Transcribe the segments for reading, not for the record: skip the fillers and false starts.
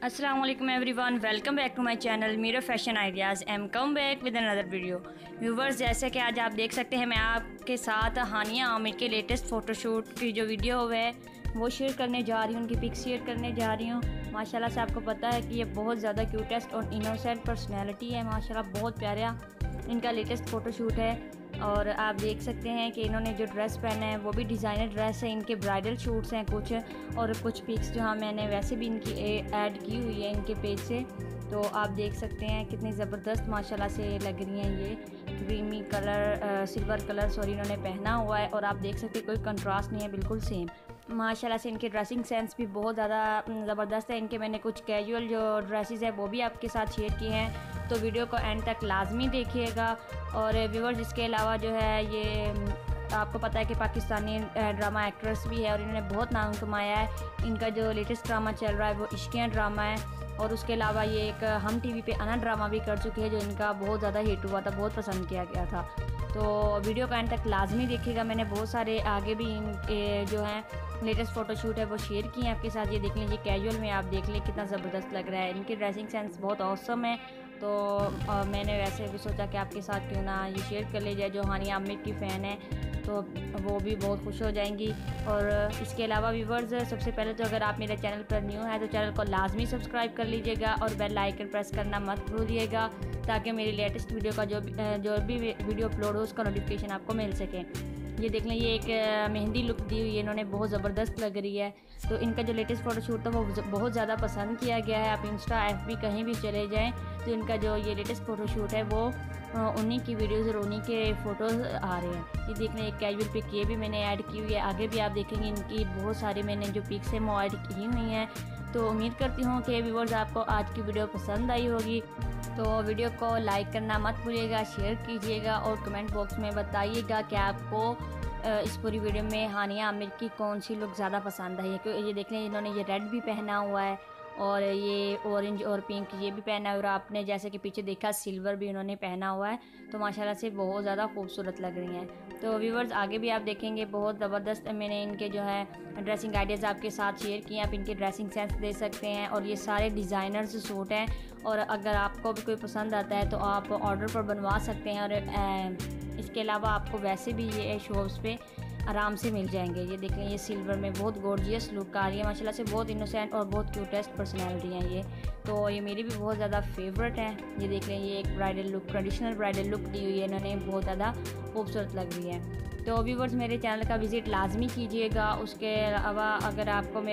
अस्सलाम वालेकुम everyone, welcome back to my channel Meera fashion ideas. I'm come back with another video. Viewers, जैसे कि आज आप देख सकते हैं मैं आपके साथ हानिया आमिर के लेटेस्ट फ़ोटोशूट की जो वीडियो है वो शेयर करने जा रही हूँ, उनकी पिक शेयर करने जा रही हूँ। माशाल्लाह से आपको पता है कि ये बहुत ज़्यादा क्यूटेस्ट और इनोसेंट पर्सनैलिटी है। माशाल्लाह बहुत प्यारा इनका लेटेस्ट फ़ोटोशूट है। और आप देख सकते हैं कि इन्होंने जो ड्रेस पहना है वो भी डिज़ाइनर ड्रेस है। इनके ब्राइडल शूट्स हैं कुछ, और कुछ पिक्स जो हाँ मैंने वैसे भी इनकी ऐड की हुई है इनके पेज से। तो आप देख सकते हैं कितनी ज़बरदस्त माशाल्लाह से लग रही हैं। ये क्रीमी कलर सिल्वर कलर इन्होंने पहना हुआ है, और आप देख सकते हैं कोई कंट्रास्ट नहीं है, बिल्कुल सेम। माशाल्लाह से इनके ड्रेसिंग सेंस भी बहुत ज़्यादा ज़बरदस्त है। इनके मैंने कुछ कैजुअल जो ड्रेसेस है वो भी आपके साथ शेयर किए हैं, तो वीडियो को एंड तक लाजमी देखिएगा। और व्यूअर्स, इसके अलावा जो है ये आपको पता है कि पाकिस्तानी ड्रामा एक्ट्रेस भी है और इन्होंने बहुत नाम कमाया है। इनका जो लेटेस्ट ड्रामा चल रहा है वो इश्कियाँ ड्रामा है, और उसके अलावा ये एक हम टीवी पे अना ड्रामा भी कर चुके हैं जो इनका बहुत ज़्यादा हिट हुआ था, बहुत पसंद किया गया था। तो वीडियो का एंड तक लाजमी देखिएगा। मैंने बहुत सारे आगे भी इन जो हैं लेटेस्ट फ़ोटोशूट है वो शेयर किए हैं आपके साथ। ये देख लीजिए कैजुअल में, आप देख लें कितना ज़बरदस्त लग रहा है। इनकी ड्रेसिंग सेंस बहुत ऑसम है, तो मैंने वैसे भी सोचा कि आपके साथ क्यों ना ये शेयर कर ले जाए। जो हानिया आमिर की फ़ैन है तो वो भी बहुत खुश हो जाएंगी। और इसके अलावा व्यूवर्स, सबसे पहले तो अगर आप मेरे चैनल पर न्यू है तो चैनल को लाजमी सब्सक्राइब कर लीजिएगा और बेल आइकन प्रेस करना मत भूलिएगा, ताकि मेरी लेटेस्ट वीडियो का जो भी वीडियो अपलोड हो उसका नोटिफिकेशन आपको मिल सके। ये देख लें, ये एक मेहंदी लुक दी हुई है इन्होंने, बहुत ज़बरदस्त लग रही है। तो इनका जो लेटेस्ट फ़ोटोशूट था वो बहुत ज़्यादा पसंद किया गया है। आप इंस्टा FB कहीं भी चले जाएं तो इनका जो ये लेटेस्ट फ़ोटोशूट है वो उन्हीं की वीडियोज़ और उन्हीं के फ़ोटोज़ आ रहे हैं। ये देख लें, एक कैजुअल पिक ये भी मैंने ऐड की हुई है। आगे भी आप देखेंगे इनकी बहुत सारी मैंने जो पिक्स हैं वो ऐड की हुई हैं। तो उम्मीद करती हूँ कि व्यूअर्स आपको आज की वीडियो पसंद आई होगी। तो वीडियो को लाइक करना मत भूलिएगा, शेयर कीजिएगा और कमेंट बॉक्स में बताइएगा कि आपको इस पूरी वीडियो में हानिया आमिर की कौन सी लुक ज़्यादा पसंद आई है। क्योंकि ये देख लें, इन्होंने ये रेड भी पहना हुआ है और ये ऑरेंज और पिंक ये भी पहना है, और आपने जैसे कि पीछे देखा सिल्वर भी इन्होंने पहना हुआ है। तो माशाल्लाह से बहुत ज़्यादा खूबसूरत लग रही हैं। तो व्यूवर्स, आगे भी आप देखेंगे बहुत ज़बरदस्त मैंने इनके जो है ड्रेसिंग आइडियाज़ आपके साथ शेयर किए। आप इनके ड्रेसिंग सेंस दे सकते हैं, और ये सारे डिज़ाइनर्स सूट हैं। और अगर आपको भी कोई पसंद आता है तो आप ऑर्डर पर बनवा सकते हैं, और इसके अलावा आपको वैसे भी ये शॉप्स पे आराम से मिल जाएंगे। ये देख लें, ये सिल्वर में बहुत गॉर्जियस लुक आ रही है। माशाल्लाह से बहुत इनोसेंट और बहुत क्यूटेस्ट पर्सनैलिटी हैं ये। तो ये मेरी भी बहुत ज़्यादा फेवरेट है। ये देख लें, ये एक bridal look, traditional bridal look दी हुई है इन्होंने, बहुत ज़्यादा खूबसूरत लग रही है। तो व्यूवर्स, मेरे चैनल का विज़िट लाजमी कीजिएगा। उसके अलावा अगर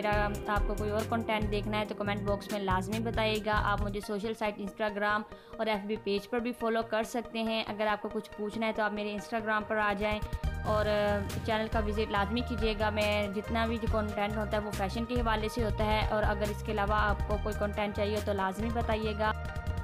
आपको कोई और कंटेंट देखना है तो कमेंट बॉक्स में लाजमी बताइएगा। आप मुझे सोशल साइट इंस्टाग्राम और FB पेज पर भी फॉलो कर सकते हैं। अगर आपको कुछ पूछना है तो आप मेरे इंस्टाग्राम पर आ जाएं और चैनल का विज़िट लाजमी कीजिएगा। मैं जितना भी जो कंटेंट होता है वो फैशन के हवाले से होता है, और अगर इसके अलावा आपको कोई कंटेंट चाहिए तो लाजमी बताइएगा।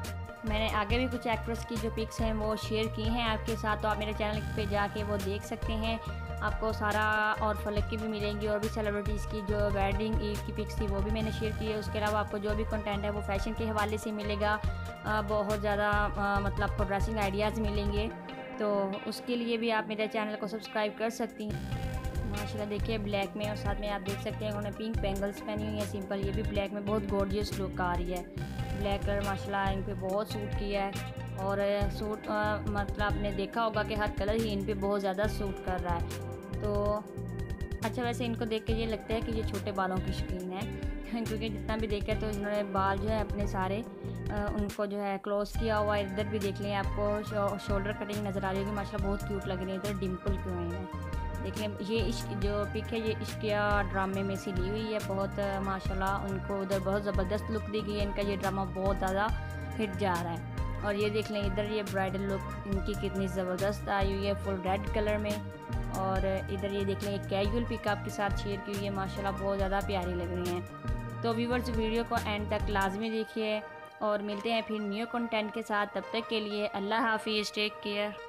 मैंने आगे भी कुछ एक्ट्रेस की जो पिक्स हैं वो शेयर की हैं आपके साथ, तो आप मेरे चैनल पे जाके वो देख सकते हैं। आपको सारा और फलक की भी मिलेंगी, और भी सेलिब्रिटीज़ की जो वेडिंग ईद की पिक्स थी वो भी मैंने शेयर की है। उसके अलावा आपको जो भी कंटेंट है वो फैशन के हवाले से मिलेगा। बहुत ज़्यादा मतलब आपको ड्रेसिंग आइडियाज़ मिलेंगे, तो उसके लिए भी आप मेरे चैनल को सब्सक्राइब कर सकती हैं। माशाल्लाह देखिए, ब्लैक में, और साथ में आप देख सकते हैं उन्होंने पिंक बैंगल्स पहनी हुई है सिंपल। ये भी ब्लैक में बहुत गॉर्जियस लुक आ रही है। ब्लैक कलर माशाल्लाह इन पे बहुत सूट किया है, और सूट मतलब आपने देखा होगा कि हर कलर ही इन पे बहुत ज़्यादा सूट कर रहा है। तो अच्छा, वैसे इनको देख के ये लगता है कि ये छोटे बालों की शौकीन है, क्योंकि जितना भी देखा तो इन्होंने बाल जो है अपने सारे उनको जो है क्लोज किया हुआ है। इधर भी देख लें, आपको शोल्डर कटिंग नज़र आ रही होगी। माशाल्लाह बहुत क्यूट लग रही है। इधर डिम्पल क्यों है, देख लें। ये जो पिक है ये इश्किया ड्रामे में से ली हुई है। बहुत माशाल्लाह उनको उधर बहुत ज़बरदस्त लुक दी गई है। इनका ये ड्रामा बहुत ज़्यादा हिट जा रहा है। और ये देख लें, इधर ये ब्राइडल लुक इनकी कितनी ज़बरदस्त आई हुई है, फुल रेड कलर में। और इधर ये देख लें, एक कैजुअल पिक आपके साथ शेयर की हुई है। माशाल्लाह बहुत ज़्यादा प्यारी लग रही हैं। तो व्यूवर्स, वीडियो को एंड तक लाजमी देखिए, और मिलते हैं फिर न्यू कंटेंट के साथ। तब तक के लिए अल्लाह हाफिज़, टेक केयर।